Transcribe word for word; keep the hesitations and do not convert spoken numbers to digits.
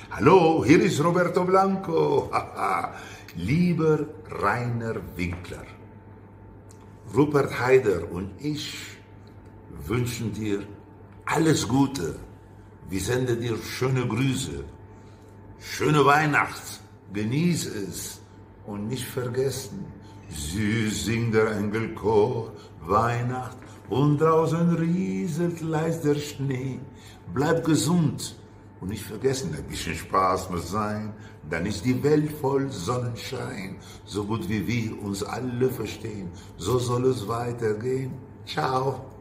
Hallo, hier ist Roberto Blanco. Lieber Rainer Winkler, Rupert Haider und ich wünschen dir alles Gute. Wir senden dir schöne Grüße. Schöne Weihnacht. Genieß es. Und nicht vergessen, süß singt der Engelchor Weihnacht und draußen rieselt leis der Schnee. Bleib gesund und nicht vergessen, ein bisschen Spaß muss sein, dann ist die Welt voll Sonnenschein. So gut wie wir uns alle verstehen, so soll es weitergehen. Ciao.